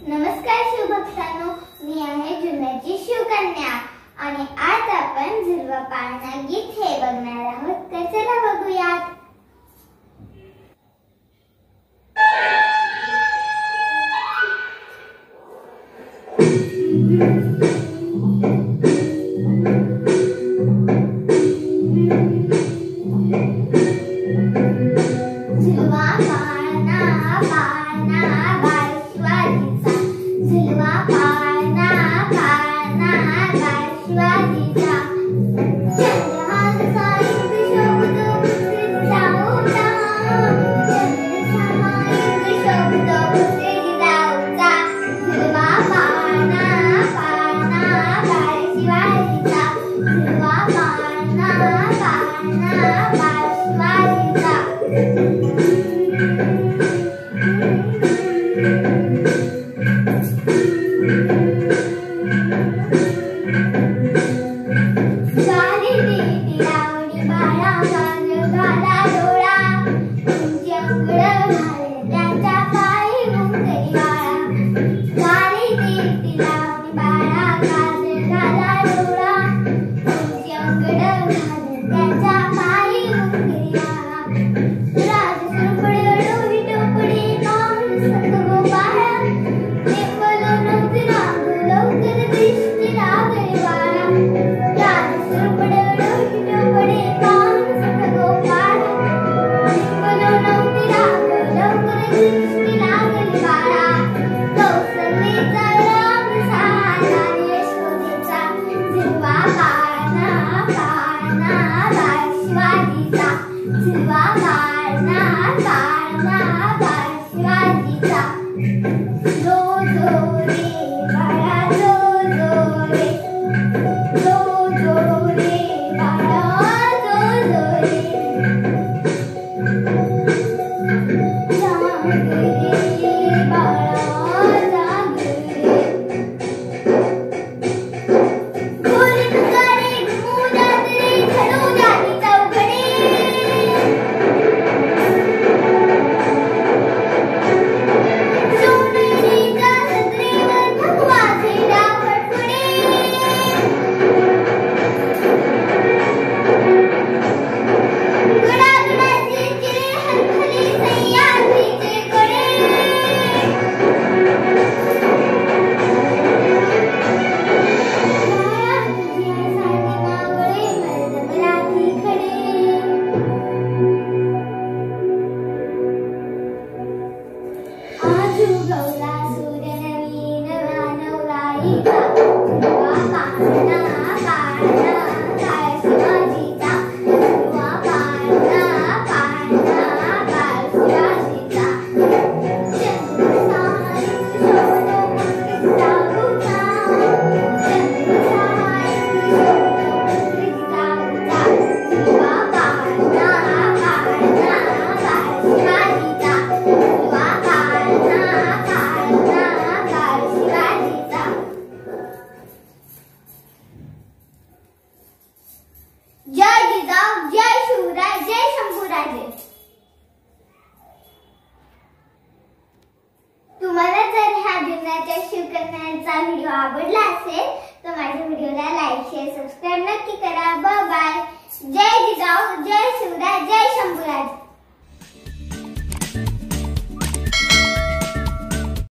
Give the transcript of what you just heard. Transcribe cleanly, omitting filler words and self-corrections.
नमस्कार शिवभक्तांनो, मी आहे जुन्नरची शिवकन्या आणि आज आपण झुलवा पाळणा गीत हे बघणार आहोत. तर चला बघूयात. झुलवा पाळणा पाळणा बाळ शिवाजीचा, झुलवा पाळणा पाळणा बाळ शिवाजीचा. चंद्रहार सायुध शोभतो पुत्रीचा उचा, चंद्रहार शोभतो पुत्रीचा उचा. झुलवा पाळणा पाळणा बाळ शिवाजीचा, झुलवा पाळणा पाळणा बाळ शिवाजीचा. गाली देती लावणी बाळा गाजर घाला डोळा, तुमची अंगड घाले त्याच्या पायी मुंगरी बाळा. गाली देती लावणी बाळा गाजर घाला डोळा, तुमची अंगड घाले त्याच्या पायी मुंगरी बाळा. राज सुरपडे डोरी टोपडी पाहून सतगोपाळा, नेमलो नव्हती राग लवकर दृष्टी लागली बाळा. राज सुरपडे डोरी टोपडी पाहून सतगोपाळा, नेमलो नव्हती राग लवकर दृष्टी लागली बाळा. कौसल्याचा राम सहारा यशोदेचा, झुलवा पाळणा पाळणा बाळ शिवाजीचा, झुलवा पाळणा पाळणा बाळ शिवाजीचा. जो जो रे बाळा जो जो रे, जो जो रे बाळा जो जो रे. जाग रे बाळा जाग रे. ढोल तुकारे घुमू जात रे झडू जाती चौघडे. सोनेरीच्या सत्रेवर भगवाचे डाव फडफडे. गडागडाचे चिरे हरखले सह्याद्रीचे कडे. माया तुझ्यासाठी मावळे मर्दबलाठी खडे. आज उगवला सूर्य नवीन नवराईचा, झुलवा पाळणा पाळणा बाळ शिवाजीचा, झुलवा पाळणा पाळणा बाळ शिवाजीचा. चंद्रहार शोभतो पुत्रीचा उचा, चंद्रहार शोभतो पुत्रीचा उचा. झुलवा पाळणा पाळणा बाळ शिवाजीचा, झुलवा पाळणा पाळणा बाळ शिवाजीचा. जय जिजाऊ, जय शिवराय, जय शंभूराजे. तुम्हाला जर ह्या जुन्नरच्या शिवकन्यांचा व्हिडिओ आवडला असेल तर माझ्या व्हिडिओला लाईक शेअर सबस्क्राईब नक्की करा. Bye bye. जय जिजाऊ, जय शिवराय, जय शंभूराजे.